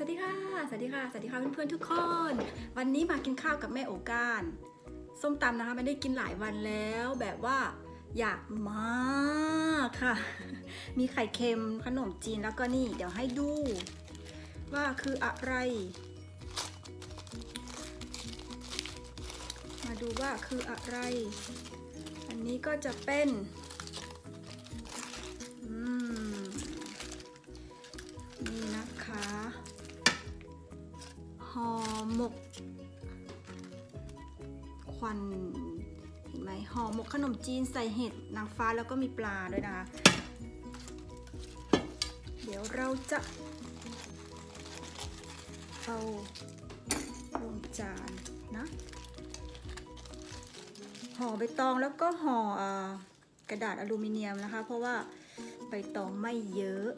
วัสดีค่ะสวัสดีค่ะสวัสดีค่ะเพื่อนๆทุกคนวันนี้มากินข้าวกับแม่โอการส้มตำนะคะไม่ได้กินหลายวันแล้วแบบว่าอยากมากค่ะมีไข่เค็มขนมจีนแล้วก็นี่เดี๋ยวให้ดูว่าคืออะไรมาดูว่าคืออะไรอันนี้ก็จะเป็นนี่นะคะห่อหมกควันเห็นไหมห่อหมกขนมจีนใส่เห็ดนางฟ้าแล้วก็มีปลาด้วยนะคะเดี๋ยวเราจะเอาลงจานนะห่อใบตองแล้วก็ห่อกระดาษอลูมิเนียมนะคะเพราะว่าใบตองไม่เยอะ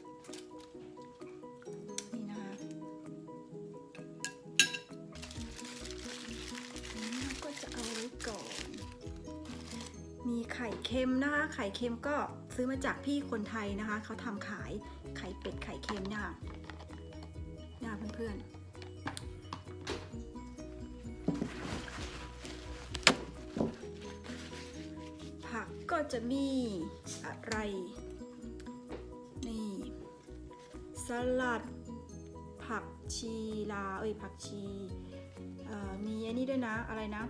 นี่นะคะนี่ก็จะเอาไว้ก่อนมีไข่เค็มนะคะไข่เค็มก็ซื้อมาจากพี่คนไทยนะคะเขาทำขายไข่เป็ดไข่เค็มเนี่ยเพื่อนๆก็จะมีอะไรนี่สลัดผักชีลาผักชีมีอันนี้ด้วยนะอะไรนะ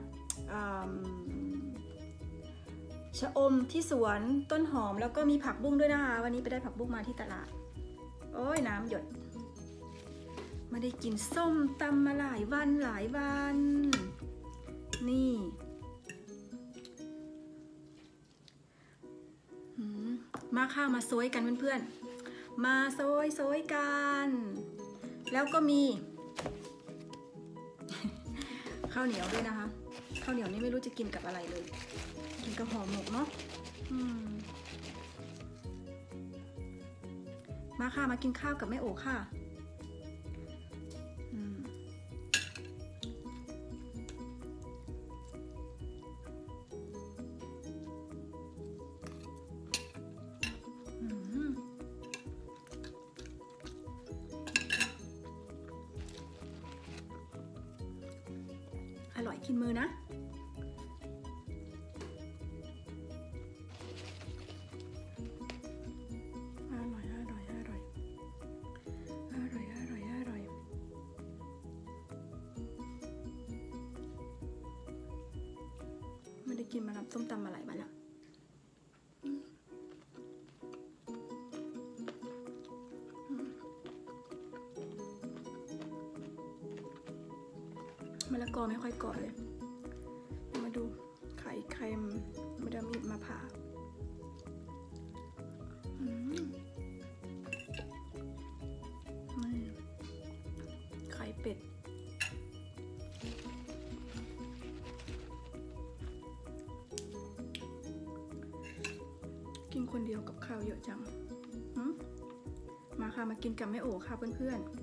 ชะอมที่สวนต้นหอมแล้วก็มีผักบุ้งด้วยนะคะวันนี้ไปได้ผักบุ้งมาที่ตลาดโอ้ยน้ำหยดไม่ได้กินส้มตำมาหลายวันนี่มาข้าวมาโซยกันเพื่อนๆมาโซยกันแล้วก็มีข้าวเหนียวด้วยนะคะข้าวเหนียวนี่ไม่รู้จะกินกับอะไรเลยกินกับห่อหมกเนาะมาค่ะมากินข้าวกับแม่โอค่ะอร่อยกินมือนะอร่อยไม่ได้กินมารับส้มตำมาหลายวันแล้วมะละกอไม่ค่อยเกาะเลยมาดูไข่เค็มมาดามมีดมาผ่าไข่เป็ดกินคนเดียวกับข้าวเยอะจังมาค่ะมากินกับแม่โอค่ะเพื่อนๆ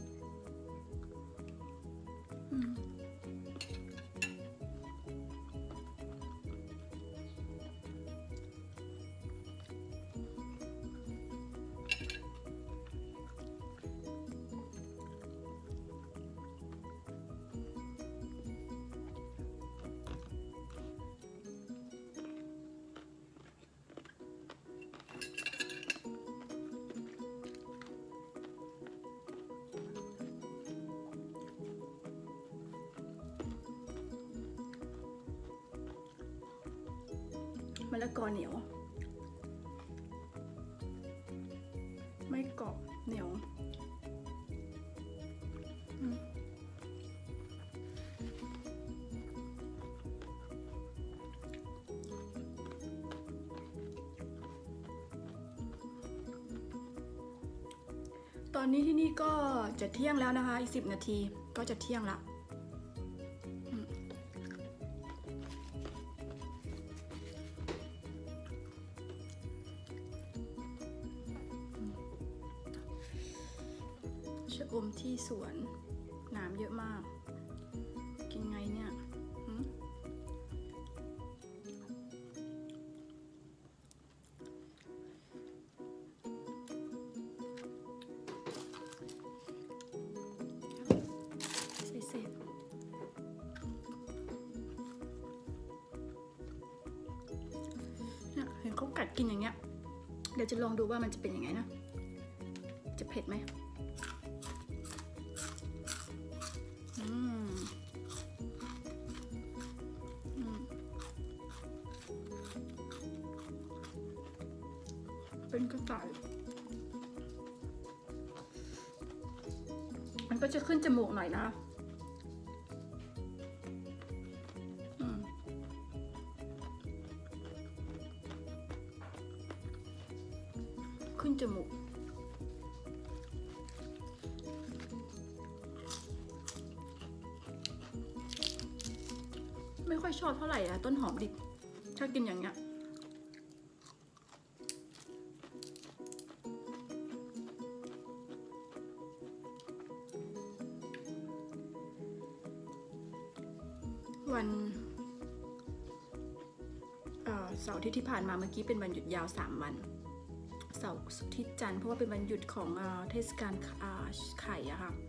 มะละกอเหนียวไม่กรอบเหนียวตอนนี้ที่นี่ก็จะเที่ยงแล้วนะคะอีก10 นาทีก็จะเที่ยงละชะอมที่สวนน้ำเยอะมากกินไงเนี่ย อกินอย่างเงี้ยเดี๋ยวจะลองดูว่ามันจะเป็นยังไงนะจะเผ็ดไหมเป็นกระต่ายมันก็จะขึ้นจมูกหน่อยนะขึ้นจมูกไม่ค่อยชอบเท่าไหร่อะต้นหอมดิบถ้ากินอย่างเงี้ยวันเสาร์ที่ผ่านมาเมื่อกี้เป็นวันหยุดยาว3 วันเสาร์อาทิตย์จันทร์เพราะว่าเป็นวันหยุดของเทศกาลไข่อะค่ะ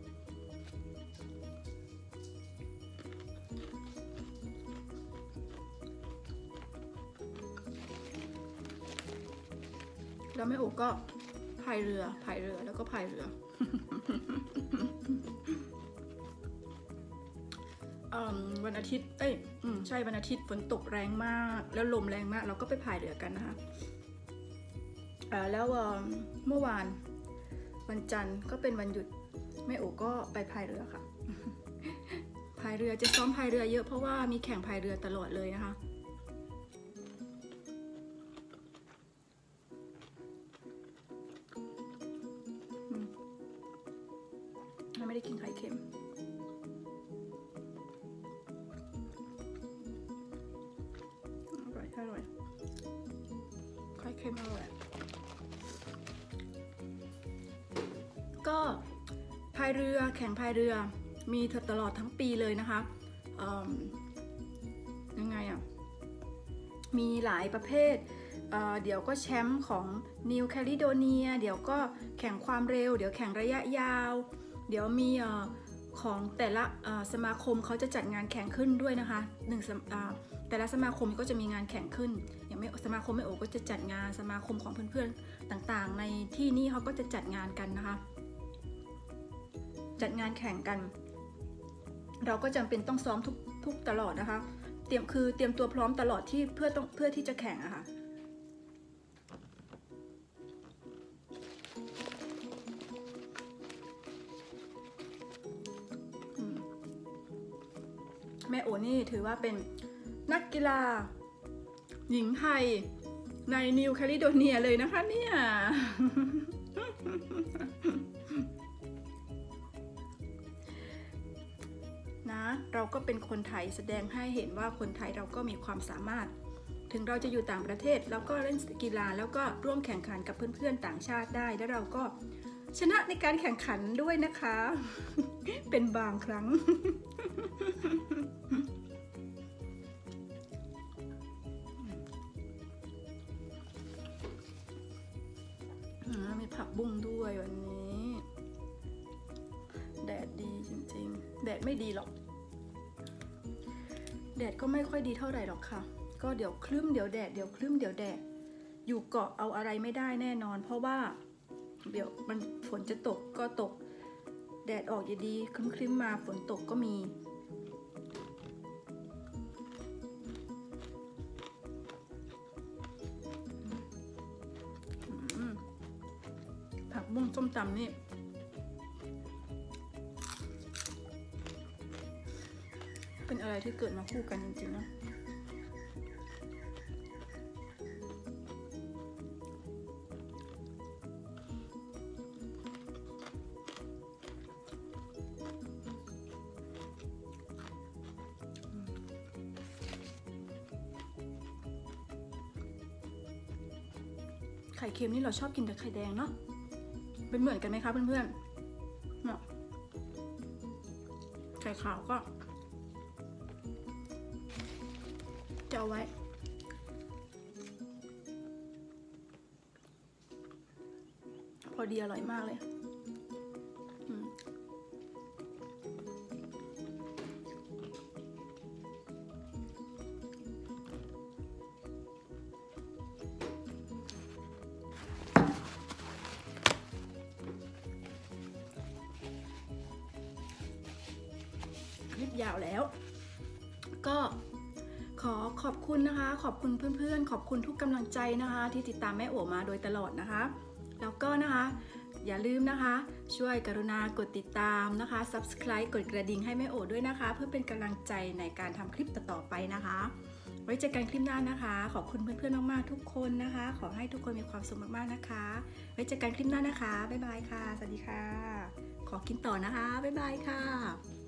แล้วแม่โอก็พายเรือแล้วก็พายเรือวันอาทิตย์ใช่วันอาทิตย์ฝนตกแรงมากแล้วลมแรงมากเราก็ไปพายเรือกันนะคะแล้วเมื่อวานวันจันทร์ก็เป็นวันหยุดแม่โอก็ไปพายเรือค่ะพายเรือจะซ้อมพายเรือเยอะเพราะว่ามีแข่งพายเรือตลอดเลยนะคะไม่ได้กินไข่เค็มอร่อยไข่เค็มอร่อยก็พายเรือแข่งพายเรือมีตลอดทั้งปีเลยนะคะยังไงอ่ะมีหลายประเภทเดี๋ยวก็แชมป์ของนิวแคลิโดเนียเดี๋ยวก็แข่งความเร็วเดี๋ยวแข่งระยะยาวเดี๋ยวมีของแต่ละสมาคมเขาจะจัดงานแข่งขึ้นด้วยนะคะแต่ละสมาคมก็จะมีงานแข่งขึ้นอย่างสมาคมแม่โอก็จะจัดงานสมาคมของเพื่อนๆต่างๆในที่นี่เขาก็จะจัดงานกันนะคะจัดงานแข่งกันเราก็จำเป็นต้องซ้อมทุกตลอดนะคะเตรียมตัวพร้อมตลอดที่เพื่อที่จะแข่งอะค่ะแม่โอนี่ถือว่าเป็นนักกีฬาหญิงไทยในนิวแคลิโดเนียเลยนะคะเนี่ยนะเราก็เป็นคนไทยแสดงให้เห็นว่าคนไทยเราก็มีความสามารถถึงเราจะอยู่ต่างประเทศเราก็เล่นกีฬาแล้วก็ร่วมแข่งขันกับเพื่อนๆต่างชาติได้แล้วเราก็ชนะในการแข่งขันด้วยนะคะเป็นบางครั้งมีผักบุ้งด้วยวันนี้แดดดีจริงๆแดดไม่ดีหรอกแดดก็ไม่ค่อยดีเท่าไหร่หรอกค่ะก็เดี๋ยวครึ้มเดี๋ยวแดดเดี๋ยวครึ้มเดี๋ยวแดดอยู่เกาะเอาอะไรไม่ได้แน่นอนเพราะว่าเดี๋ยวมันฝนจะตกก็ตกแดดออกอย่าดีครึ้มมาฝนตกก็มีผักบุ้งส้มตำนี่เป็นอะไรที่เกิดมาคู่กันจริงๆนะไข่เค็มนี่เราชอบกินแต่ไข่แดงเนาะเป็นเหมือนกันไหมคะเพื่อนๆเนาะไข่ขาวก็จะเอาไว้พอดีอร่อยมากเลยาวแล้ว ก็ขอขอบคุณนะคะขอบคุณเพื่อนๆขอบคุณทุกกำลังใจนะคะที่ติดตามแม่โอมาโดยตลอดนะคะแล้วก็นะคะอย่าลืมนะคะช่วยกรุณากดติดตามนะคะ Subscribe กดกระดิ่งให้แม่โอด้วยนะคะเพื่อเป็นกำลังใจในการทำคลิปต่อๆไปนะคะไว้เจอกันคลิปหน้านะคะขอบคุณเพื่อนๆมากๆทุกคนนะคะขอให้ทุกคนมีความสุขมากๆนะคะไว้เจอกันคลิปหน้านะคะบ๊ายบายค่ะสวัสดีค่ะขอกินต่อนะคะบ๊ายบายค่ะ